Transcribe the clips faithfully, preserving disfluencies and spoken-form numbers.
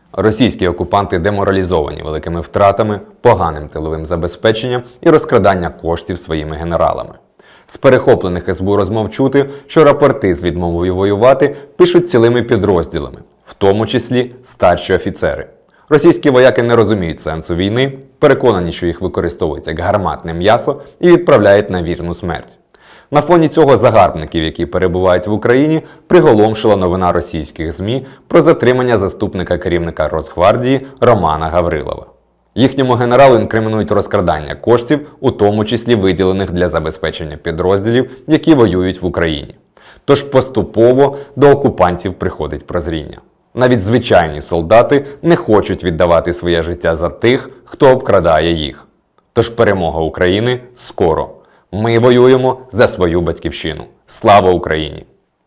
Російські окупанти деморалізовані великими втратами, поганим тиловим забезпеченням і розкрадання коштів своїми генералами. З перехоплених ес бе у розмов чути, що рапорти з відмовою воювати пишуть цілими підрозділами, в тому числі старші офіцери. Російські вояки не розуміють сенсу війни, переконані, що їх використовують як гарматне м'ясо і відправляють на вірну смерть. На фоні цього загарбників, які перебувають в Україні, приголомшила новина російських ЗМІ про затримання заступника керівника Росгвардії Романа Гаврилова. Їхньому генералу інкримінують розкрадання коштів, у тому числі виділених для забезпечення підрозділів, які воюють в Україні. Тож поступово до окупантів приходить прозріння. Навіть звичайні солдати не хочуть віддавати своє життя за тих, хто обкрадає їх. Тож перемога України скоро. Ми воюємо за свою батьківщину. Слава Україні!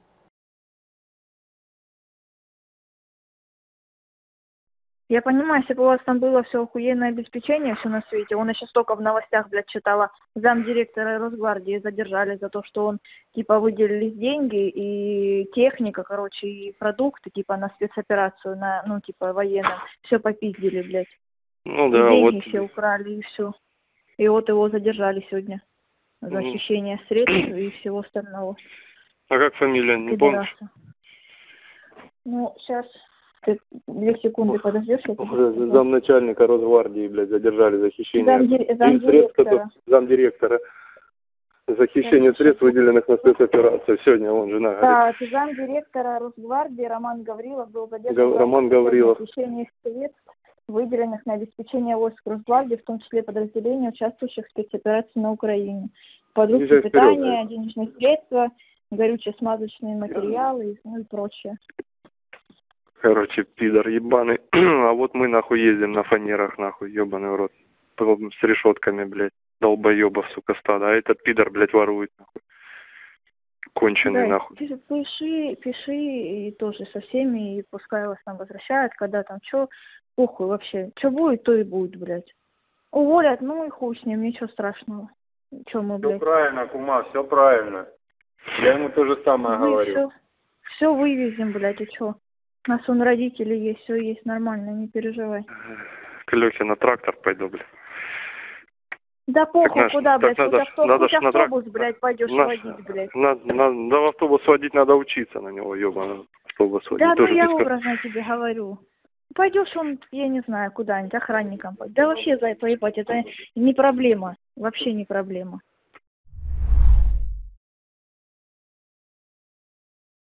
Я понимаю, если бы у вас там было все охуенное обеспечение, все на свете, он еще столько в новостях, блядь, читала, замдиректора Росгвардии задержали за то, что он, типа, выделились деньги и техника, короче, и продукты, типа, на спецоперацию, на, ну, типа, военную, все попиздили, блядь. Ну и да, деньги вот. все украли, и все. И вот его задержали сегодня за Ну. хищение средств и всего остального. А как фамилия, не помнишь? Пидораса. Ну, сейчас... Ты две секунды подождешь? Я тебе Замначальника Росгвардии, блядь, задержали за хищение Замди- и замдиректора. средств, которые- замдиректора. За хищение средств, выделенных на спецоперацию. Сегодня он, жена говорит. Да, замдиректора Росгвардии Роман Гаврилов был задержан Гав- Роман Гаврилов. за хищение средств, выделенных на обеспечение войск Росгвардии, в том числе подразделений, участвующих в спецоперации на Украине. Продукты Езжай вперед, питания, денежные средства, горюче-смазочные материалы, ну и прочее. Короче, пидор ебаный. А вот мы нахуй ездим на фанерах, нахуй, ебаный в рот. С решетками, блядь. Долбоебов, сука, стада. А этот пидор, блядь, ворует, нахуй. Конченый, Да, нахуй. пиши, пиши, пиши и тоже со всеми, и пускай вас там возвращают, когда там что, похуй вообще. Что будет, то и будет, блядь. Уволят, ну и хуй с ним, ничего страшного. Что мы, Все блядь. правильно, кума, все правильно. Я ему то же самое говорю. Все, все вывезем, блядь, и что? У нас вон родители есть, все есть нормально, не переживай. К Лехе на трактор пойду, блядь. Да похуй, наш- куда, так блядь, надо хоть, ж- авто- надо хоть ж на трак- автобус, блядь, пойдешь Наш- водить, блядь. Надо, надо, да в автобус водить надо учиться на него, ебаный. Автобус водить. Да, ну Тоже я без- образно тебе говорю. Пойдешь он, я не знаю, куда-нибудь, охранником пойдешь. Да вообще, за поебать, это не проблема, вообще не проблема.